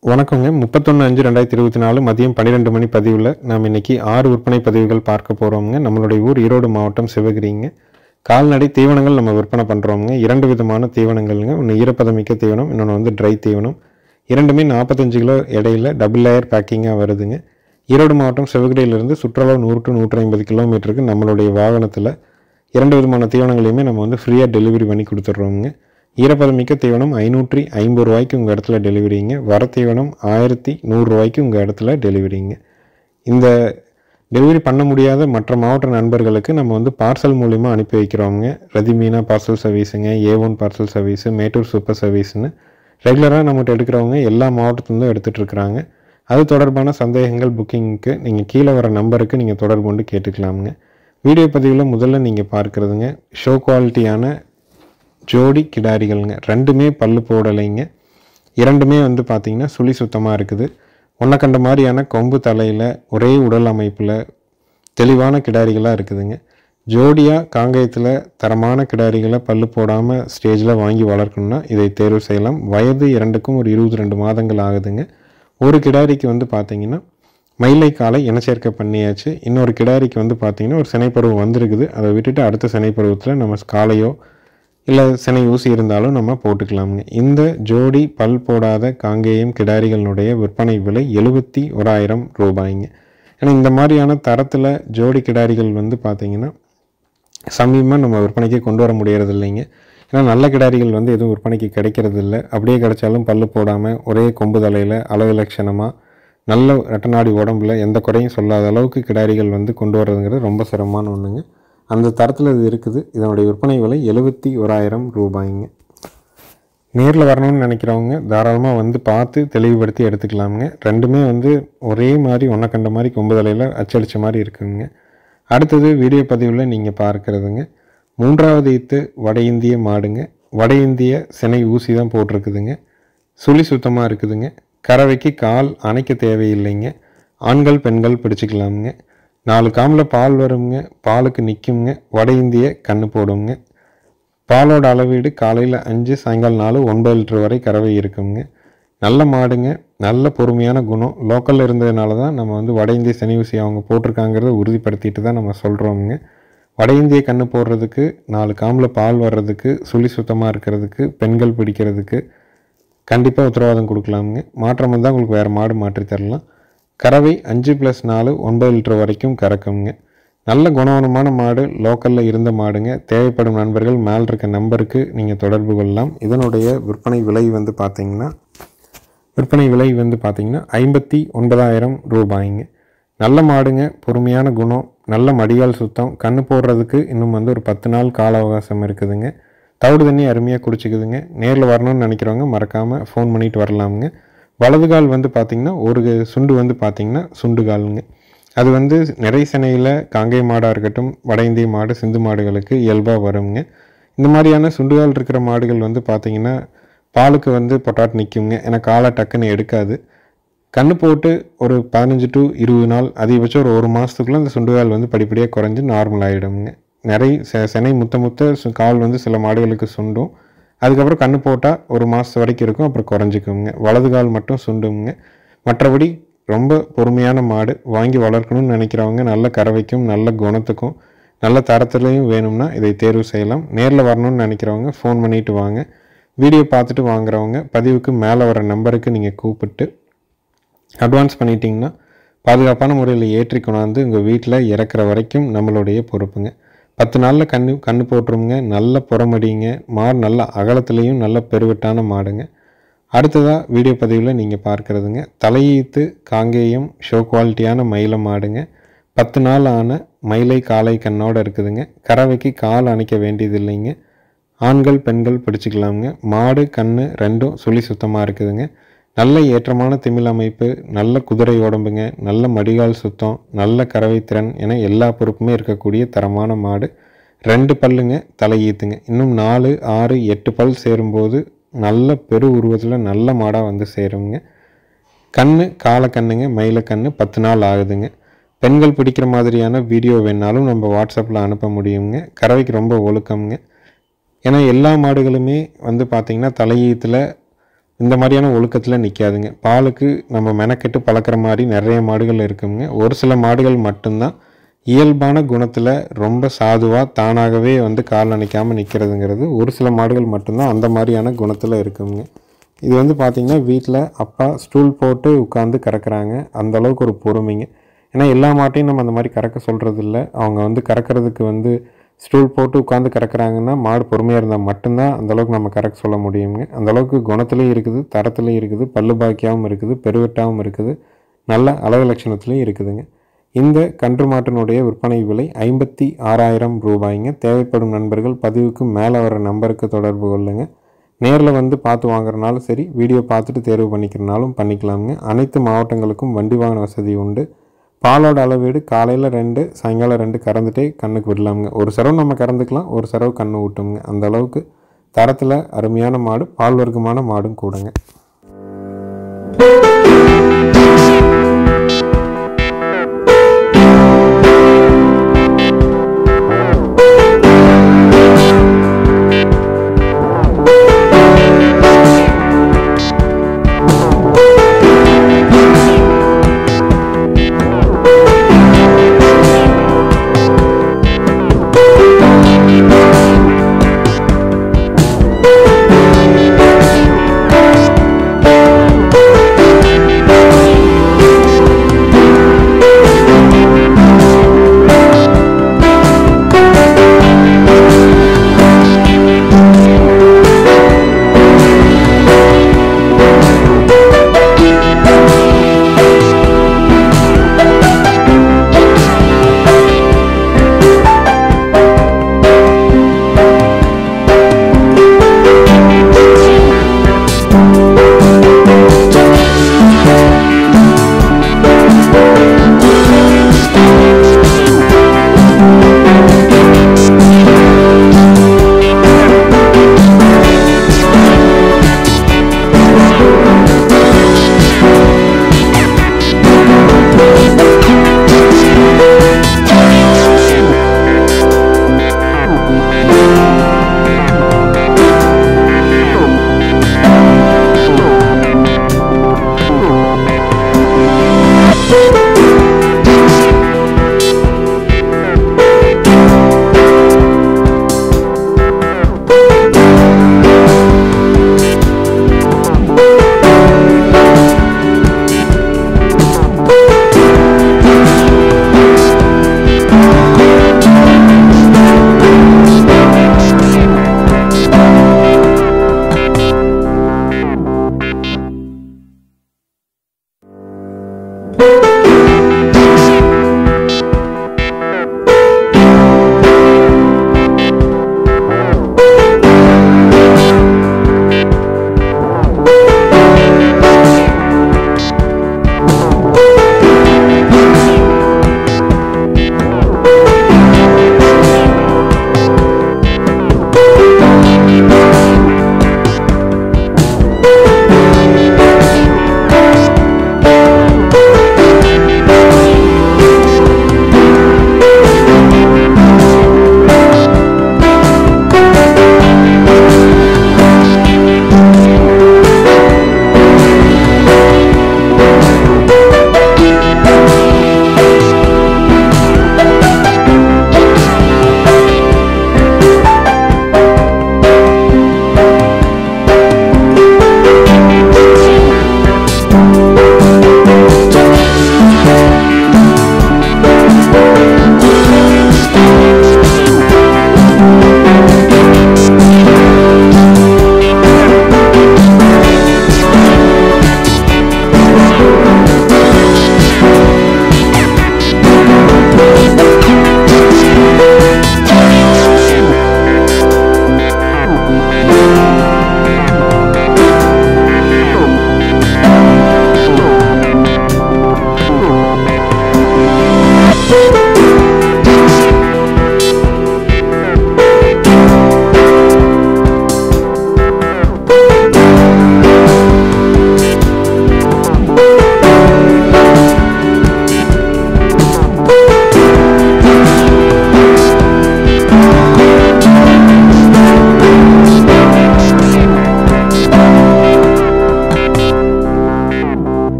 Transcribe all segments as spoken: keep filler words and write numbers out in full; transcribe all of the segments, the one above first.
வணக்கங்க. முப்பத்தொன்று அஞ்சு ரெண்டாயிரத்தி இருபத்தி நாலு மதியம் பன்னிரெண்டு மணி பதிவில் நாம் இன்றைக்கி ஆறு விற்பனை பதிவுகள் பார்க்க போகிறோம்ங்க. நம்மளுடைய ஊர் ஈரோடு மாவட்டம் சிவகிரிங்க. கால்நடை தீவனங்கள் நம்ம விற்பனை பண்ணுறோம்ங்க. இரண்டு விதமான தீவனங்கள்ங்க. ஒன்று ஈரப்பதமிக்க தீவனம், இன்னொன்று வந்து ட்ரை தீவனம். இரண்டுமே நாற்பத்தஞ்சு கிலோ இடையில டபுள் லேயர் பேக்கிங்காக வருதுங்க. ஈரோடு மாவட்டம் சிவகிரியிலிருந்து சுற்றளவு நூறு டு நூற்றி ஐம்பது கிலோமீட்டருக்கு நம்மளுடைய வாகனத்தில் இரண்டு விதமான தீவனங்களையுமே நம்ம வந்து ஃப்ரீயாக டெலிவரி பண்ணி கொடுத்துட்றோம்ங்க. ஈரப்பதமிக்க தீவனம் ஐநூற்றி ஐம்பது ரூபாய்க்கு உங்கள் இடத்துல டெலிவரிங்க. வர தீவனம் ஆயிரத்தி நூறுரூவாய்க்கு உங்கள் இடத்துல டெலிவரிங்க. இந்த டெலிவரி பண்ண முடியாத மற்ற மாவட்ட நண்பர்களுக்கு நம்ம வந்து பார்சல் மூலிமா அனுப்பி வைக்கிறோங்க. ரதிமீனா பார்சல் சர்வீஸுங்க, A one parcel service, Mettur super சர்வீஸ்னு ரெகுலராக நம்மகிட்ட எடுக்கிறவங்க எல்லா மாவட்டத்துலேருந்தும் எடுத்துகிட்டு இருக்கிறாங்க. அது தொடர்பான சந்தேகங்கள் புக்கிங்க்கு நீங்கள் கீழே வர நம்பருக்கு நீங்கள் தொடர்பு கொண்டு கேட்டுக்கலாமுங்க. வீடியோ பதிவில் முதல்ல நீங்கள் பார்க்குறதுங்க ஷோ குவாலிட்டியான ஜோடி கிடாரிகள்ங்க. ரெண்டுமே பல்லு போடலைங்க. இரண்டுமே வந்து பார்த்திங்கன்னா சுழி சுத்தமாக இருக்குது. ஒன்றை கண்ட மாதிரியான கொம்பு தலையில் ஒரே உடல் அமைப்பில் தெளிவான கிடாரிகளாக இருக்குதுங்க. ஜோடியாக காங்கேயத்தில் தரமான கிடாரிகளை பல்லு போடாமல் ஸ்டேஜில் வாங்கி வளர்க்கணுன்னா இதை தேர்வு செய்யலாம். வயது இரண்டுக்கும் ஒரு இருபத்தி ரெண்டு மாதங்கள் ஆகுதுங்க. ஒரு கிடாரிக்கு வந்து பார்த்திங்கன்னா மயிலை காலை இனச்சேர்க்கை பண்ணியாச்சு. இன்னொரு கிடாரிக்கு வந்து பார்த்திங்கன்னா ஒரு சினைப்பருவம் வந்திருக்குது. அதை விட்டுட்டு அடுத்த சினைப்பருவத்தில் நம்ம காலையோ இல்லை சினை ஊசி இருந்தாலும் நம்ம போட்டுக்கலாமுங்க. இந்த ஜோடி பல் போடாத காங்கேயம் கிடாரிகளுடைய விற்பனை விலை எழுபத்தி ஓராயிரம் ரூபாய்ங்க. ஏன்னா இந்த மாதிரியான தரத்தில் ஜோடி கிடாரிகள் வந்து பார்த்திங்கன்னா சமீபமாக நம்ம விற்பனைக்கு கொண்டு வர முடியறது இல்லைங்க. ஏன்னா நல்ல கிடாரிகள் வந்து எதுவும் விற்பனைக்கு கிடைக்கிறது இல்லை. அப்படியே கிடைச்சாலும் பல்லு போடாமல் ஒரே கொம்பு தலையில் அளவு லட்சணமாக நல்ல ரெட்டநாடி உடம்புல எந்த குறையும் சொல்லாத அளவுக்கு கிடாரிகள் வந்து கொண்டு வரதுங்கிறது ரொம்ப சிரமமான ஒன்றுங்க. அந்த தரத்தில் இது இருக்குது. இதனுடைய விற்பனை விலை எழுபத்தி ஓராயிரம் ரூபாய்ங்க. நேரில் வரணும்னு நினைக்கிறவங்க தாராளமாக வந்து பார்த்து தெளிவுபடுத்தி எடுத்துக்கலாமுங்க. ரெண்டுமே வந்து ஒரே மாதிரி ஒன்றை கண்ட மாதிரி கொம்பு தலையில் அச்சடித்த மாதிரி இருக்குதுங்க. அடுத்தது வீடியோ பதிவில் நீங்கள் பார்க்குறதுங்க மூன்றாவது ஈத்து வட இந்திய மாடுங்க. வட இந்திய சினை ஊசி தான் போட்டிருக்குதுங்க. சுழி சுத்தமாக இருக்குதுங்க. கறவைக்கு கால் அணைக்க தேவையில்லைங்க. ஆண்கள் பெண்கள் பிடிச்சிக்கலாமுங்க. நாலு காமில் பால் வருங்க. பாலுக்கு நிற்குங்க. வட இந்திய கன்று போடுங்க. பாலோட அளவீடு காலையில் அஞ்சு சாயங்காலம் நாலு ஒன்பது லிட்டர் வரை கறவை இருக்குங்க. நல்ல மாடுங்க. நல்ல பொறுமையான குணம். லோக்கலில் இருந்ததுனால தான் நம்ம வந்து வட இந்திய சனி ஊசி அவங்க போட்டிருக்காங்கிறத உறுதிப்படுத்திட்டு தான் நம்ம சொல்கிறோமுங்க. வட இந்திய கன்று போடுறதுக்கு, நாலு காமில் பால் வர்றதுக்கு, சுழி சுத்தமாக இருக்கிறதுக்கு, பெண்கள் பிடிக்கிறதுக்கு கண்டிப்பாக உத்தரவாதம் கொடுக்கலாமுங்க. மாற்றம் வந்தால் உங்களுக்கு வேறு மாடு மாற்றி தரலாம். கறவை அஞ்சு ப்ளஸ் நாலு ஒன்பது லிட்டர் வரைக்கும் கறக்குங்க. நல்ல குணவனமான மாடு. லோக்கலில் இருந்த மாடுங்க. தேவைப்படும் நண்பர்கள் மேல் இருக்க நம்பருக்கு நீங்கள் தொடர்பு கொள்ளலாம். இதனுடைய விற்பனை விலை வந்து பார்த்திங்கன்னா விற்பனை விலை வந்து பார்த்திங்கன்னா ஐம்பத்தி ஒன்பதாயிரம் ரூபாய்ங்க. நல்ல மாடுங்க. பொறுமையான குணம். நல்ல மடிகால் சுத்தம். கன்று போடுறதுக்கு இன்னும் வந்து ஒரு பத்து நாள் கால அவகாசம் இருக்குதுங்க. தவிடு தண்ணி அருமையாக குடிச்சிக்குதுங்க. நேரில் வரணும்னு நினைக்கிறவங்க மறக்காமல் ஃபோன் பண்ணிட்டு வரலாமுங்க. வலதுகால் வந்து பார்த்திங்கன்னா ஒரு சுண்டு வந்து பார்த்திங்கன்னா சுண்டு காலுங்க. அது வந்து நிறை சினையில் காங்கேய மாடாக இருக்கட்டும், வட இந்திய மாடு, சிந்து மாடுகளுக்கு இயல்பாக வருங்க. இந்த மாதிரியான சுண்டுகால் இருக்கிற மாடுகள் வந்து பார்த்திங்கன்னா பாலுக்கு வந்து பொட்டாட் நிற்குங்க. ஏன்னா காலை டக்குன்னு எடுக்காது. கன்று போட்டு ஒரு பதினஞ்சு டு இருபது நாள் அதிகபட்சம் ஒரு ஒரு மாதத்துக்குள்ளே அந்த சுண்டுகால் வந்து படிப்படியாக குறைஞ்சி நார்மல் ஆகிடுங்க. நிறை செனை முத்த முத்த கால் வந்து சில மாடுகளுக்கு சுண்டும். அதுக்கப்புறம் கன்று போட்டால் ஒரு மாதம் வரைக்கும் இருக்கும். அப்புறம் குறைஞ்சிக்குங்க. வலது கால் மட்டும் சுண்டுங்க. மற்றபடி ரொம்ப பொறுமையான மாடு. வாங்கி வளர்க்கணும்னு நினைக்கிறவங்க நல்ல கறவைக்கும் நல்ல குணத்துக்கும் நல்ல தரத்துலையும் வேணும்னா இதை தேர்வு செய்யலாம். நேரில் வரணும்னு நினைக்கிறவங்க ஃபோன் பண்ணிவிட்டு வாங்க. வீடியோ பார்த்துட்டு வாங்குறவங்க பதிவுக்கு மேலே வர நம்பருக்கு நீங்கள் கூப்பிட்டு அட்வான்ஸ் பண்ணிட்டீங்கன்னா பாதுகாப்பான முறையில் ஏற்றி கொண்டாந்து உங்கள் வீட்டில் இறக்குற வரைக்கும் நம்மளுடைய பொறுப்புங்க. பத்து நாளில் கன்று கன்று போட்டுருங்க. நல்ல புறமடிங்க. மாடு நல்ல அகலத்துலேயும் நல்ல பெருவெட்டான மாடுங்க. அடுத்ததாக வீடியோ பதிவில் நீங்கள் பார்க்குறதுங்க தலையீத்து காங்கேயம் ஷோ குவாலிட்டியான மயில மாடுங்க. பத்து நாள் ஆன மயிலை காலை கண்ணோடு இருக்குதுங்க. கறவைக்கு கால் அணைக்க வேண்டியது இல்லைங்க. ஆண்கள் பெண்கள் பிடிச்சிக்கலாமுங்க. மாடு கன்று ரெண்டும் சுழி சுத்தமாக இருக்குதுங்க. நல்ல ஏற்றமான திமிழ் அமைப்பு, நல்ல குதிரை உடம்புங்க, நல்ல மடிகால் சுத்தம், நல்ல கறவை திறன் என எல்லா பொறுப்புமே இருக்கக்கூடிய தரமான மாடு. ரெண்டு பல்லுங்க. தலையீத்துங்க. இன்னும் நாலு ஆறு எட்டு பல் சேரும்போது நல்ல பெரு உருவத்தில் நல்ல மாடாக வந்து சேருங்க. கண்ணு காலை கண்ணுங்க. மயில கண்ணு பத்து நாள் ஆகுதுங்க. பெண்கள் பிடிக்கிற மாதிரியான வீடியோ வேணாலும் நம்ம வாட்ஸ்அப்பில் அனுப்ப முடியுங்க. கறவைக்கு ரொம்ப ஒழுக்கம்ங்க. ஏன்னா எல்லா மாடுகளுமே வந்து பார்த்திங்கன்னா தலையீத்தில் இந்த மாதிரியான ஒழுக்கத்தில் நிற்காதுங்க. பாலுக்கு நம்ம மெனக்கெட்டு பழக்கிற மாதிரி நிறைய மாடுகள் இருக்குங்க. ஒரு சில மாடுகள் மட்டும்தான் இயல்பான குணத்தில் ரொம்ப சாதுவாக தானாகவே வந்து கால் அணைக்காமல் நிற்கிறதுங்கிறது ஒரு சில மாடுகள் மட்டும்தான் அந்த மாதிரியான குணத்தில் இருக்குங்க. இது வந்து பார்த்திங்கன்னா வீட்டில் அப்பா ஸ்டூல் போட்டு உட்காந்து கறக்குறாங்க, அந்தளவுக்கு ஒரு பொறுமைங்க. ஏன்னா எல்லா மாட்டையும் நம்ம அந்த மாதிரி கறக்க சொல்கிறது இல்லை. அவங்க வந்து கறக்கிறதுக்கு வந்து ஸ்டூல் போட்டு உட்காந்து கறக்குறாங்கன்னா மாடு பொறுமையாக இருந்தால் மட்டும்தான் அந்தளவுக்கு நம்ம கறக்க சொல்ல முடியுங்க. அந்தளவுக்கு குணத்துலேயும் இருக்குது, தரத்துலேயும் இருக்குது, பல்லு பாக்கியாகவும் இருக்குது, பெருவெட்டாகவும் இருக்குது, நல்ல அழகு லட்சணத்துலேயும் இருக்குதுங்க. இந்த கன்று மாட்டினுடைய விற்பனை விலை ஐம்பத்தி ஆறாயிரம் ரூபாய்ங்க. தேவைப்படும் நண்பர்கள் பதிவுக்கு மேலே வர நம்பருக்கு தொடர்பு கொள்ளுங்க. நேரில் வந்து பார்த்து வாங்குறனாலும் சரி, வீடியோ பார்த்துட்டு தேர்வு பண்ணிக்கிறனாலும் பண்ணிக்கலாமுங்க. அனைத்து மாவட்டங்களுக்கும் வண்டி வாகன வசதி உண்டு. பாலோட அளவீடு காலையில் ரெண்டு சாயங்காலம் ரெண்டு கறந்துட்டே கண்ணுக்கு விடலாமுங்க. ஒரு சரவு நம்ம கறந்துக்கலாம், ஒரு சரவு கண்ணு ஊட்டுங்க. அந்த அளவுக்கு தரத்தில் அருமையான மாடு, பால் வர்க்கமான மாடும் கூடங்க.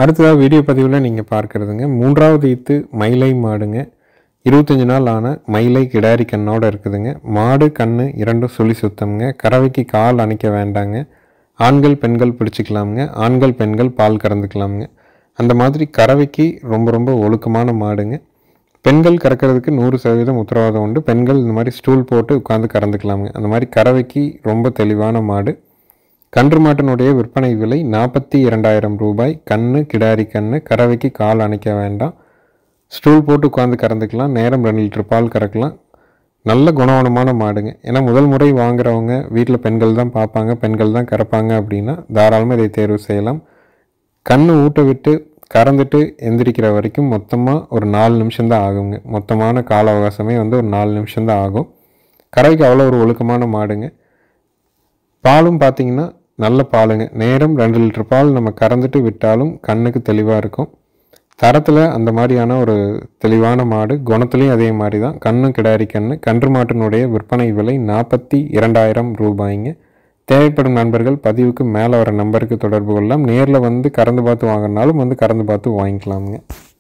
அடுத்ததாக வீடியோ பதிவில் நீங்கள் பார்க்குறதுங்க மூன்றாவது ஈத்து மயிலை மாடுங்க. இருபத்தஞ்சி நாள் ஆன மயிலை கிடாரி கண்ணோடு இருக்குதுங்க. மாடு கண்ணு இரண்டும் சுழி சுத்தம்ங்க. கறவைக்கு கால் அணைக்க வேண்டாங்க. ஆண்கள் பெண்கள் பிடிச்சிக்கலாமுங்க. ஆண்கள் பெண்கள் பால் கறந்துக்கலாமுங்க. அந்த மாதிரி கறவைக்கு ரொம்ப ரொம்ப ஒழுக்கமான மாடுங்க. பெண்கள் கறக்கிறதுக்கு நூறு சதவீதம் உத்தரவாதம் உண்டு. பெண்கள் இந்த மாதிரி ஸ்டூல் போட்டு உட்காந்து கறந்துக்கலாமுங்க. அந்த மாதிரி கறவைக்கு ரொம்ப தெளிவான மாடு. கன்று மாட்டினுடைய விற்பனை விலை நாற்பத்தி இரண்டாயிரம் ரூபாய். கண்ணு கிடாரி கண்ணு, கறவைக்கு கால் அணைக்க வேண்டாம். ஸ்டூல் போட்டு உட்காந்து கறந்துக்கலாம். நேரம் ரெண்டு லிட்டர் பால் கறக்கலாம். நல்ல குணவனமான மாடுங்க. ஏன்னா முதல் முறை வாங்குறவங்க வீட்டில் பெண்கள் தான் பார்ப்பாங்க, பெண்கள் தான் கறப்பாங்க அப்படின்னா தாராளமாக இதை தேர்வு செய்யலாம். கண்ணு ஊட்ட விட்டு கறந்துட்டு எந்திரிக்கிற வரைக்கும் மொத்தமாக ஒரு நாலு நிமிஷம்தான் ஆகுங்க. மொத்தமான கால அவகாசமே வந்து ஒரு நாலு நிமிஷம்தான் ஆகும். கறவைக்கு அவ்வளோ ஒரு ஒழுக்கமான மாடுங்க. பாலும் பார்த்திங்கன்னா நல்ல பாலுங்க. நேரம் ரெண்டு லிட்டர் பால் நம்ம கறந்துட்டு விட்டாலும் கண்ணுக்கு தெளிவாக இருக்கும். தரத்தில் அந்த மாதிரியான ஒரு தெளிவான மாடு. குணத்துலேயும் அதே மாதிரி தான். கண்ணு கிடாரி கண்ணு. கன்று மாட்டினுடைய விற்பனை விலை நாற்பத்தி இரண்டாயிரம் ரூபாய்ங்க. தேவைப்படும் நண்பர்கள் பதிவுக்கு மேலே வர நம்பருக்கு தொடர்பு கொள்ளலாம். நேரில் வந்து கறந்து பார்த்து வாங்கினாலும் வந்து கறந்து பார்த்து வாங்கிக்கலாமுங்க.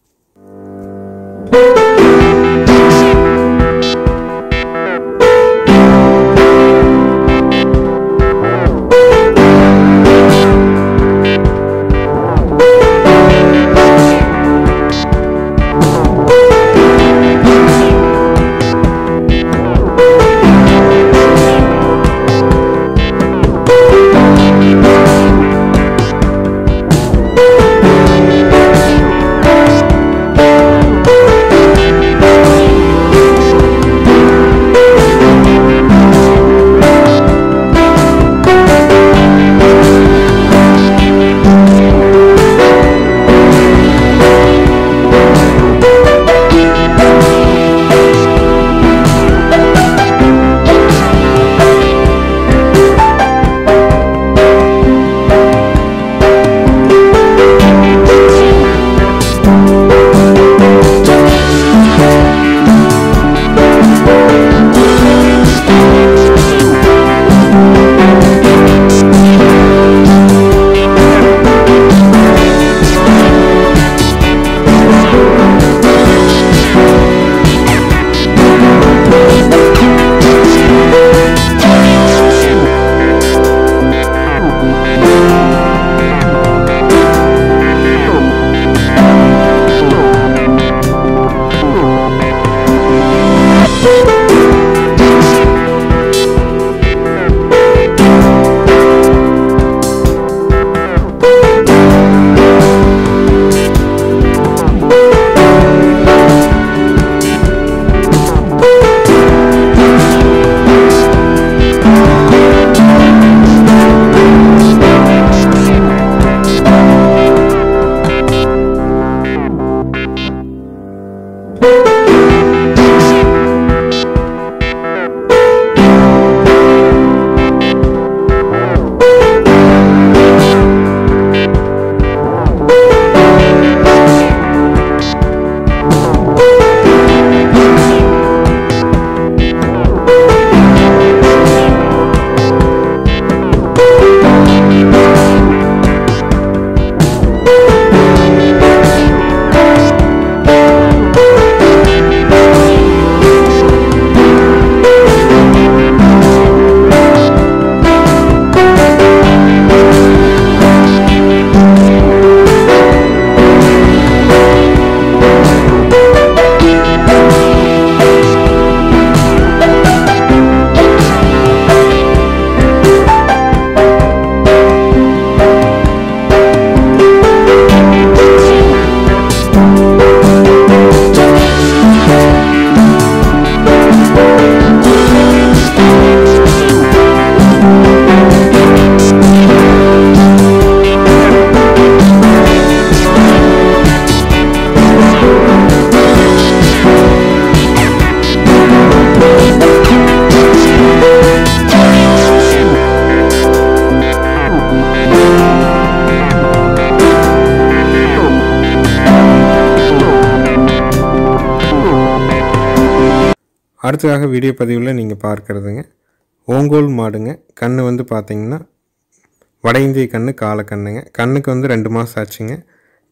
அடுத்ததாக வீடியோ பதிவில் நீங்கள் பார்க்குறதுங்க ஓங்கோல் மாடுங்க. கண்ணு வந்து பார்த்திங்கன்னா வட இந்திய கண்ணு, காலை கண்ணுங்க. கண்ணுக்கு வந்து ரெண்டு மாதம் ஆச்சுங்க.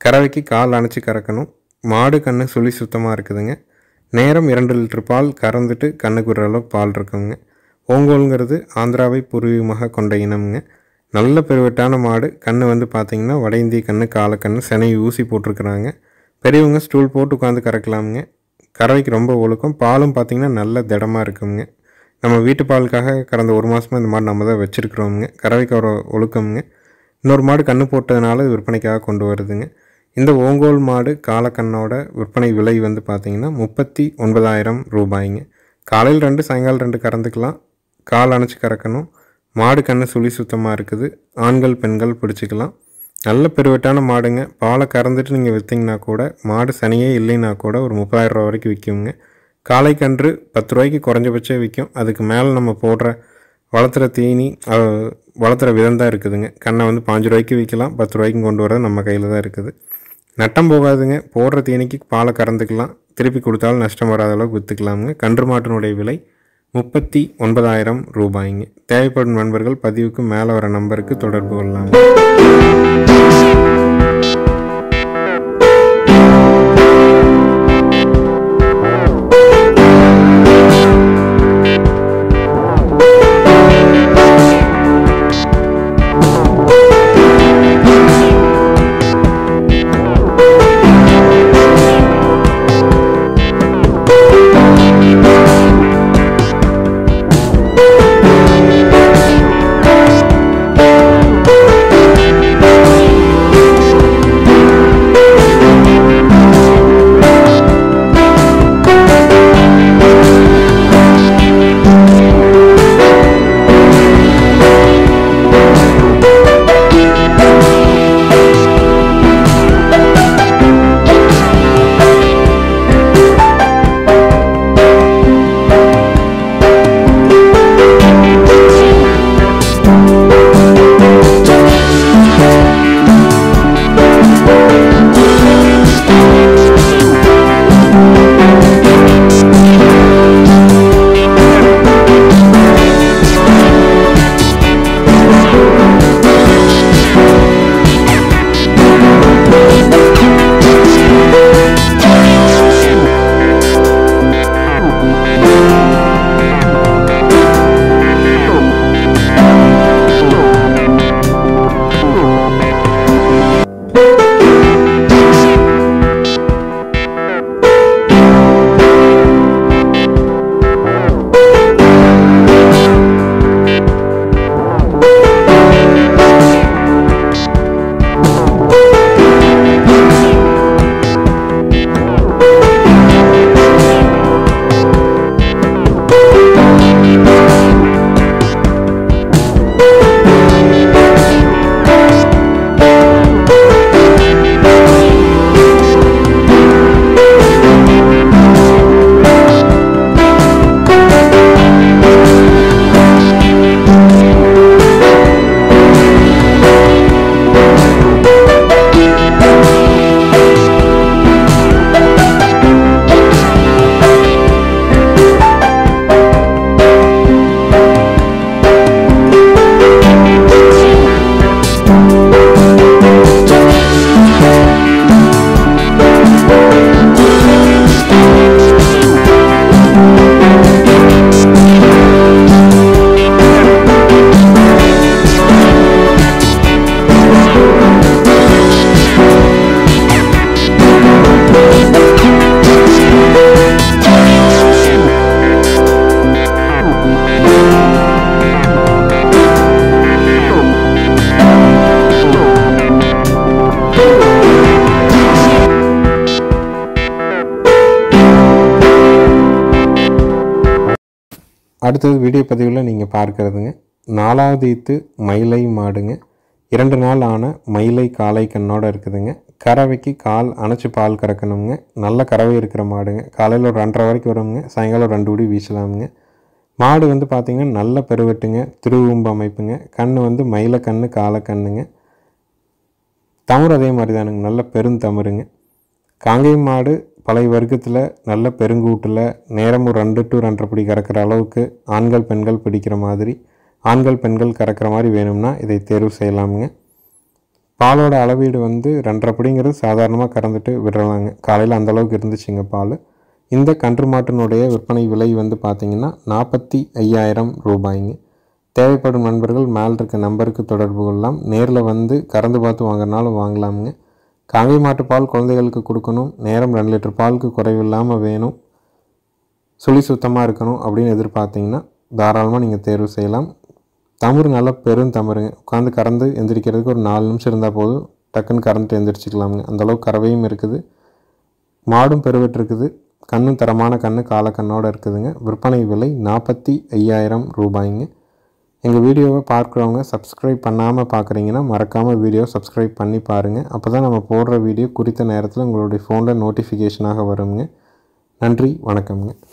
கறவைக்கு கால் அணைச்சி கறக்கணும். மாடு கன்று சுழி சுத்தமாக இருக்குதுங்க. நேரம் இரண்டு லிட்டர் பால் கறந்துட்டு கண்ணுக்கு விடுற அளவுக்கு பால் இருக்குங்க. ஓங்கோல்ங்கிறது ஆந்திராவை பூர்வீகமாக கொண்ட இனம்ங்க. நல்ல பெருவெட்டான மாடு. கன்று வந்து பார்த்திங்கன்னா வட இந்திய கன்று, காலக்கன்று, செனை ஊசி போட்டிருக்கிறாங்க. பெரியவங்க ஸ்டூல் போட்டு உட்காந்து கறக்கலாமுங்க. கறவைக்கு ரொம்ப ஒழுக்கம். பாலும் பார்த்திங்கன்னா நல்ல திடமாக இருக்குங்க. நம்ம வீட்டு பாலுக்காக கடந்த ஒரு மாதமாக இந்த மாடு நம்ம தான் வச்சுருக்குறோமுங்க. கறவைக்கு ஒரு ஒழுக்கமுங்க. இன்னொரு மாடு கன்று போட்டதுனால இது விற்பனைக்காக கொண்டு வருதுங்க. இந்த ஓங்கோல் மாடு காலக்கண்ணோட விற்பனை விலை வந்து பார்த்திங்கன்னா முப்பத்தி ஒன்பதாயிரம் ரூபாய்ங்க. காலையில் ரெண்டு சாயங்காலம் ரெண்டு கறந்துக்கலாம். கால் அணைச்சி கறக்கணும். மாடு கன்று சுழி சுத்தமாக இருக்குது. ஆண்கள் பெண்கள் பிடிச்சிக்கலாம். நல்ல பெருவெட்டான மாடுங்க. பாலை கறந்துட்டு நீங்கள் விற்றிங்கன்னா கூட மாடு சனியே இல்லைன்னா கூட ஒரு முப்பதாயிரம் ரூபா வரைக்கும் விற்குங்க. காலை கன்று பத்து ரூபாய்க்கு குறைஞ்சபட்சம் விற்கும். அதுக்கு மேலே நம்ம போடுற வளர்த்துற தீனி வளர்த்துற விதம் தான் இருக்குதுங்க. கண்ணை வந்து பாஞ்சு ரூபாய்க்கு விற்கலாம், பத்து ரூபாய்க்கும் கொண்டு வரது நம்ம கையில் தான் இருக்குது. நட்டம் போகாதுங்க. போடுற தீனிக்கு பாலை கறந்துக்கலாம். திருப்பி கொடுத்தாலும் நஷ்டம் வராத அளவுக்கு விற்றுக்கலாமுங்க. கன்று மாட்டினுடைய விலை முப்பத்தி ஒன்பதாயிரம் ரூபாய்ங்க. தேவைப்படும் நண்பர்கள் பதிவுக்கு மேலே வர நம்பருக்கு தொடர்பு கொள்ளலாம். அடுத்தது வீடியோ பதிவில் நீங்கள் பார்க்குறதுங்க நாலாவது ஈத்து மயிலை மாடுங்க. இரண்டு நாள் ஆன மயிலை காலை கண்ணோடு இருக்குதுங்க. கறவைக்கு கால் அணைச்சி பால் கறக்கணுங்க. நல்ல கறவை இருக்கிற மாடுங்க. காலையில் ஒரு ரெண்டரை வரைக்கும் வருங்க, சாயங்காலம் ஒரு ரெண்டு உடி வீசலாமுங்க. மாடு வந்து பார்த்திங்கன்னா நல்ல பெருவெட்டுங்க, திருவும்பு அமைப்புங்க. கண் வந்து மயிலை கண்ணு காலை கண்ணுங்க. தமிழ் அதே மாதிரி தானுங்க, நல்ல பெருந்தமிருங்க. காங்கை மாடு பழைய வர்க்கத்தில் நல்ல பெருங்கூட்டில் நேரம் ஒரு ரெண்டு டு ரெண்டரை பிடி கறக்கிற அளவுக்கு ஆண்கள் பெண்கள் பிடிக்கிற மாதிரி, ஆண்கள் பெண்கள் கறக்கிற மாதிரி வேணும்னா இதை தேர்வு செய்யலாமுங்க. பாலோட அளவீடு வந்து ரெண்டரை படிங்கிறது சாதாரணமாக கறந்துட்டு விடுறாங்க. காலையில் அந்தளவுக்கு இருந்துச்சுங்க பால். இந்த கன்று மாட்டினுடைய விற்பனை விலை வந்து பார்த்திங்கன்னா நாற்பத்தி ஐயாயிரம் ரூபாய்ங்க. தேவைப்படும் நண்பர்கள் மேல் இருக்க நம்பருக்கு தொடர்பு கொள்ளலாம். நேரில் வந்து கறந்து பார்த்து வாங்குறனாலும் வாங்கலாமுங்க. காங்கை மாட்டு பால் குழந்தைகளுக்கு கொடுக்கணும், நேரம் ரெண்டு லிட்டர் பாலுக்கு குறைவில்லாமல் வேணும், சுழி சுத்தமாக இருக்கணும் அப்படின்னு எதிர்பார்த்திங்கன்னா தாராளமாக நீங்கள் தேர்வு செய்யலாம். தமிழ் நல்லா பெரும் தமிழுங்க. உட்காந்து கறந்து எந்திரிக்கிறதுக்கு ஒரு நாலு நிமிஷம் இருந்தால் போதும், டக்குன்னு கறந்துட்டு எந்திரிச்சிக்கலாமுங்க. அந்தளவுக்கு கறவையும் இருக்குது, மாடும் பெருவிட்டுருக்குது, கண்ணும் தரமான கன்று காலக்கண்ணோடு இருக்குதுங்க. விற்பனை விலை நாற்பத்தி ஐயாயிரம் ரூபாய்ங்க. எங்கள் வீடியோவை பார்க்குறவங்க சப்ஸ்கிரைப் பண்ணாமல் பார்க்குறீங்கன்னா மறக்காமல் வீடியோ சப்ஸ்கிரைப் பண்ணி பாருங்கள். அப்போ தான் நம்ம போடுற வீடியோ குறித்த நேரத்தில் உங்களுடைய ஃபோனில் நோட்டிஃபிகேஷனாக வருங்க. நன்றி, வணக்கம்ங்க.